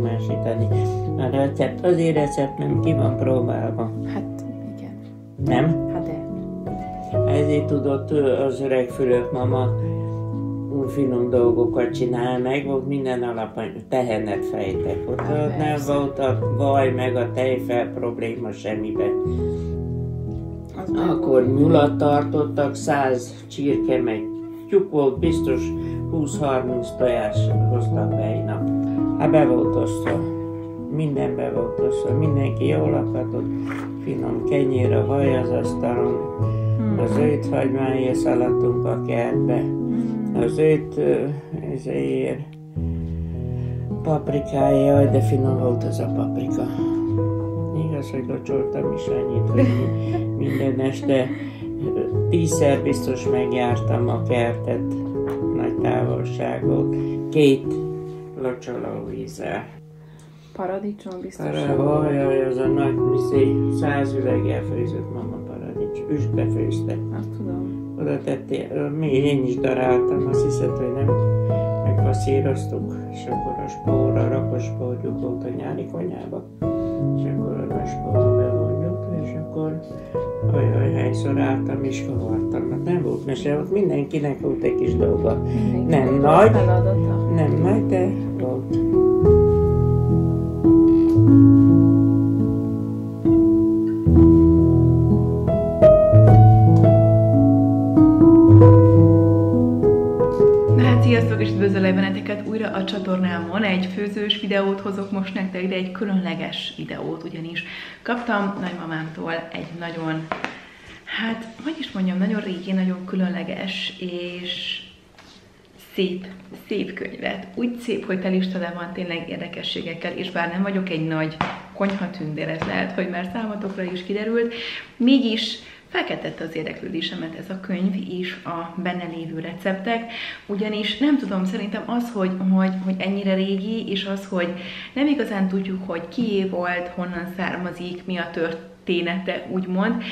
számásítani. A recept, azért recept nem ki van próbálva. Hát, igen. Nem? Hát de. Ezért tudott az öreg Fülöp mama finom dolgokat csinál, meg volt minden alapanyag, tehenet fejtek. Ott nem volt a vaj meg a tejfel probléma semmiben. Akkor nyulat tartottak, 100 csirke meg tyúk volt, biztos 20-30 tojás hoztak be egy nap. Hát be volt osztva, minden be volt osztva, mindenki jól akatott, finom kenyér, a vaj az asztalon, az őthagymáért szaladtunk a kertbe, az ezért paprikája, jaj, de finom volt az a paprika. Igaz, hogy locsoltam is annyit, hogy minden este 10-szer biztos megjártam a kertet, nagy távolságot, 2 locsolóvízzel. Paradicsom biztos. Jaj, az a nagy 100 üveggel főzött mama paradicsom. Üstbe főzte. Azt tudom. Oda tettél, én is daráltam, azt hiszed, hogy nem megpasszíroztuk, és akkor a spórra, rakospórjuk volt a nyári konyhába, és akkor a spórra bevonjuk, és akkor olyan hányszor álltam és kavartam. Nem volt mese, ott mindenkinek volt egy kis dolga. Nem nagy, de volt. Sziasztok, és üdvözöllek benneteket újra a csatornámon. Egy főzős videót hozok most nektek, de egy különleges videót, ugyanis kaptam nagymamámtól egy nagyon, hát, hogy is mondjam, nagyon régi, nagyon különleges és szép könyvet. Úgy szép, hogy tel is tele van tényleg érdekességekkel, és bár nem vagyok egy nagy konyhatündér, ez lehet, hogy már számotokra is kiderült, mégis felkeltette az érdeklődésemet ez a könyv és a benne lévő receptek, ugyanis nem tudom, szerintem az, hogy ennyire régi, és az, hogy nem igazán tudjuk, hogy kié volt, honnan származik, mi a története, úgymond,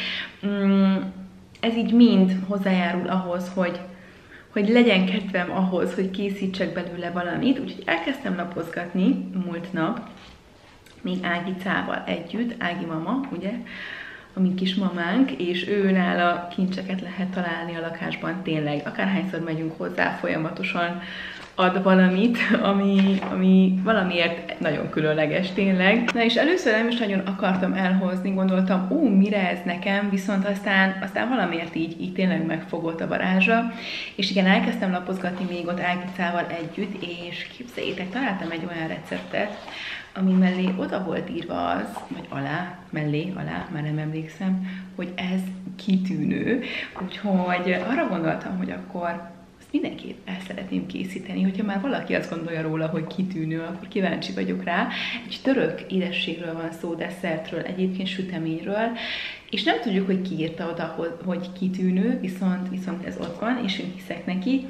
ez így mind hozzájárul ahhoz, hogy legyen kedvem ahhoz, hogy készítsek belőle valamit, úgyhogy elkezdtem lapozgatni múlt nap, még Ágicával együtt, Ági mama, ugye, a mi kismamánk, és őnála kincseket lehet találni a lakásban tényleg. Akárhányszor megyünk hozzá, folyamatosan ad valamit, ami valamiért nagyon különleges tényleg. Na és először nem is nagyon akartam elhozni, gondoltam, mire ez nekem, viszont aztán valamiért így tényleg megfogott a varázsa. És igen, elkezdtem lapozgatni még ott Ágicával együtt, és képzeljétek, találtam egy olyan receptet, ami mellé oda volt írva az, vagy alá, már nem emlékszem, hogy ez kitűnő. Úgyhogy arra gondoltam, hogy akkor azt mindenképp el szeretném készíteni, hogyha már valaki azt gondolja róla, hogy kitűnő, akkor kíváncsi vagyok rá. Egy török édességről van szó, desszertről, egyébként süteményről, és nem tudjuk, hogy ki írta oda, hogy kitűnő, viszont ez ott van, és én hiszek neki.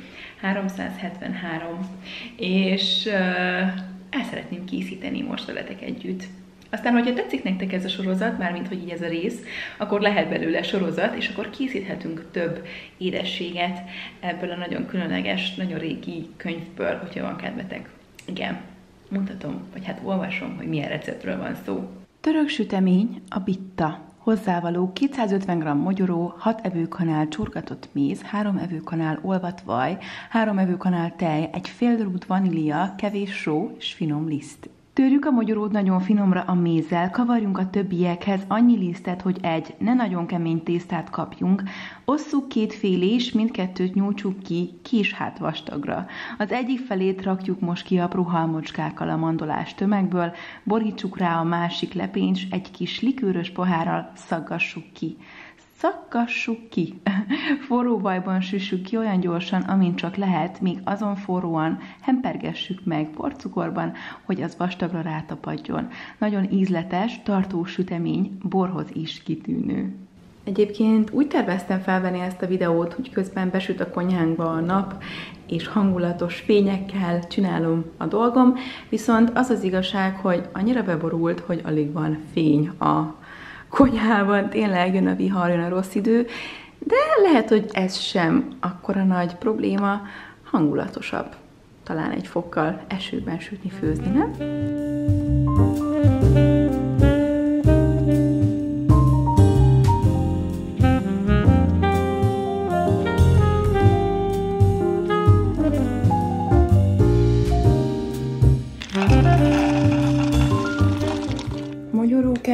373. És el szeretném készíteni most veletek együtt. Aztán, hogyha tetszik nektek ez a sorozat, mármint hogy így ez a rész, akkor lehet belőle sorozat, és akkor készíthetünk több édességet ebből a nagyon különleges, nagyon régi könyvből, hogyha van kedvetek. Igen, mutatom, vagy hát olvasom, hogy milyen receptről van szó. Török sütemény, a bitta. Hozzávaló 250 g mogyoró, 6 evőkanál csurgatott méz, 3 evőkanál olvadt vaj, 3 evőkanál tej, egy fél rút vanília, kevés só és finom liszt. Törjük a mogyorót nagyon finomra a mézzel, kavarjunk a többiekhez annyi lisztet, hogy egy ne nagyon kemény tésztát kapjunk, osszuk 2 félé, és mindkettőt nyújtsuk ki kis vastagra. Az egyik felét rakjuk most ki apró halmocskákkal a mandolás tömegből, borítsuk rá a másik lepényt, és egy kis likőrös pohárral szaggassuk ki. Szaggassuk ki. Forró vajban süssük ki olyan gyorsan, amint csak lehet, míg azon forróan hempergessük meg porcukorban, hogy az vastagra rátapadjon. Nagyon ízletes, tartós sütemény, borhoz is kitűnő. Egyébként úgy terveztem felvenni ezt a videót, hogy közben besüt a konyhánkba a nap, és hangulatos fényekkel csinálom a dolgom, viszont az az igazság, hogy annyira beborult, hogy alig van fény a konyhában, tényleg jön a vihar, jön a rossz idő, de lehet, hogy ez sem akkora nagy probléma, hangulatosabb. Talán egy fokkal esőben sütni, főzni, nem?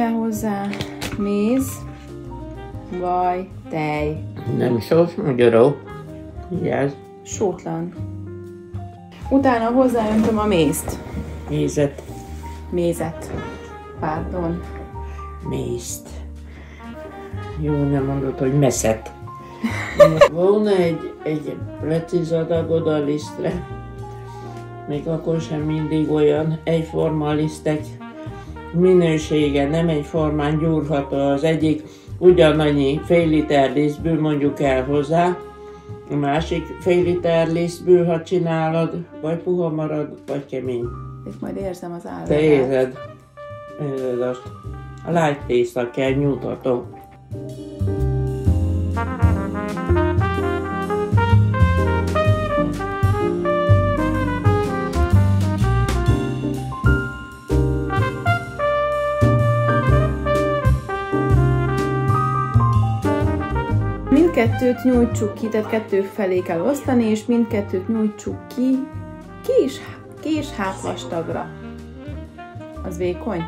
kell hozzá? Méz, vaj, tej. Nem sós, magyaró. Vigyázz. Sótlan. Utána hozzáöntöm a mézt. Mézet. Mézet. Pardon. Mézt. Jó, nem mondod, hogy meszet. Volna egy precíz adagod a lisztre, még akkor sem mindig olyan egyforma a lisztek minősége, nem egyformán gyúrható. Az egyik ugyanannyi fél liter lisztből mondjuk el hozzá, a másik fél liter lisztből, ha csinálod, vagy puha marad, vagy kemény. Itt majd érzem az állatát. Te érzed azt. A light tészta kell, nyújtható. Mindkettőt nyújtsuk ki, tehát kettő felé kell osztani, és mindkettőt nyújtsuk ki kés hátvastagra. Az vékony?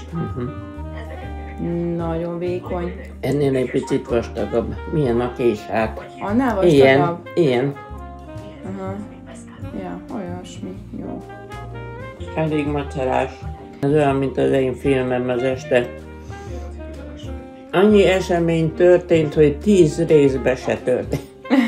Nagyon vékony. Ennél egy picit vastagabb. Milyen a késhát? Annál vastagabb? Ilyen. Aha. Ja, olyasmi. Jó. Elég macerás. Ez olyan, mint az én filmem az este. Annyi esemény történt, hogy 10 részbe se történt.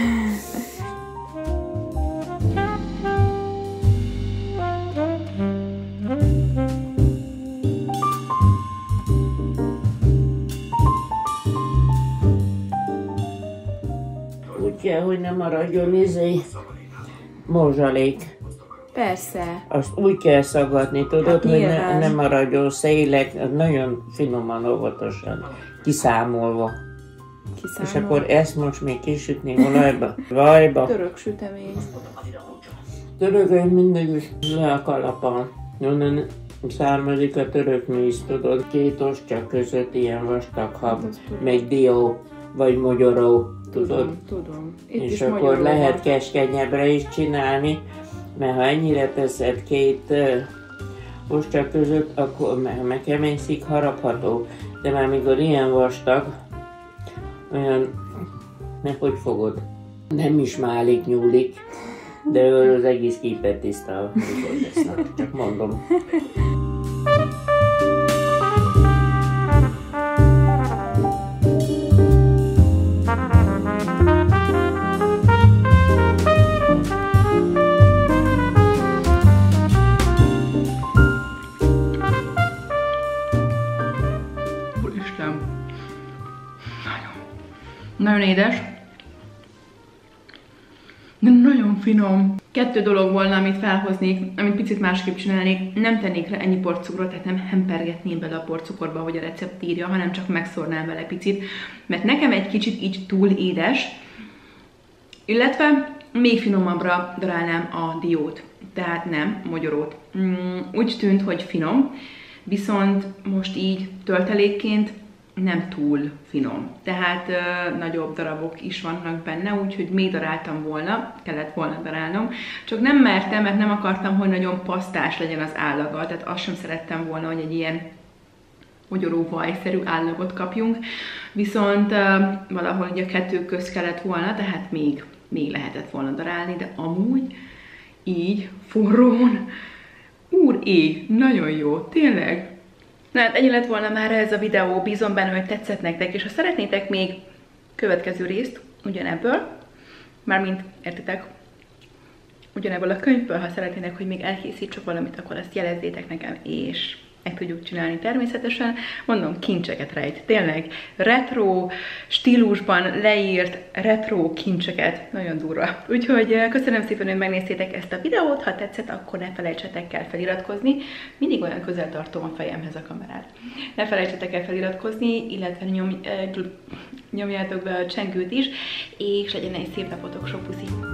Úgy kell, hogy nem maradjon morzsalék. Persze. Azt úgy kell szagadni, tudod, Hát hogy nyilván. ne maradjon szélek, nagyon finoman, óvatosan, kiszámolva. És akkor ezt most még kisütni olajba, vajba. Török sütemény. Törökön mindig is le a kalapon. Onnan származik a török méz, tudod, 2 ostya között ilyen vastag hab, meg dió, vagy mogyoró, tudod. Tudom. Itt És is akkor magyarul lehet van. keskenyebbre is csinálni, mert ha ennyire teszed 2 ostya között, akkor meg keményszik, harapható. De már mikor ilyen vastag, olyan, nehogy fogod. Nem is málik, nyúlik, de az egész képet tiszta, mikor lesznek, csak mondom. Úristen. Nagyon édes. De nagyon finom. 2 dolog volna, amit felhoznék, amit picit másképp csinálnék. Nem tennék rá ennyi porcukrot, tehát nem hempergetném bele a porcukorba, ahogy a recept írja, hanem csak megszórnám vele picit. Mert nekem egy kicsit így túl édes, illetve még finomabbra darálnám a diót. Tehát nem, mogyorót. Úgy tűnt, hogy finom, viszont most így töltelékként nem túl finom. Tehát nagyobb darabok is vannak benne, úgyhogy még daráltam volna, kellett volna darálnom. Csak nem mertem, mert nem akartam, hogy nagyon pasztás legyen az állaga, tehát azt sem szerettem volna, hogy egy ilyen mogyoró vajszerű állagot kapjunk. Viszont valahol ugye a 2 közt kellett volna, tehát még lehetett volna darálni, de amúgy így forrón, úr ég, nagyon jó, tényleg. Na hát ennyi lett volna már ez a videó, bízom benne, hogy tetszett nektek, és ha szeretnétek még következő részt ugyanebből, mármint értitek, ugyanebből a könyvből, ha szeretnétek, hogy még elkészítsek valamit, akkor azt jelezzétek nekem, és meg tudjuk csinálni természetesen. Mondom, kincseket rejt. Tényleg retro stílusban leírt retro kincseket. Nagyon durva. Úgyhogy köszönöm szépen, hogy megnéztétek ezt a videót. Ha tetszett, akkor ne felejtsetek el feliratkozni. Mindig olyan közel tartom a fejemhez a kamerát. Ne felejtsetek el feliratkozni, illetve nyomjátok be a csengőt is, és legyen egy szép napotok, sok puszi!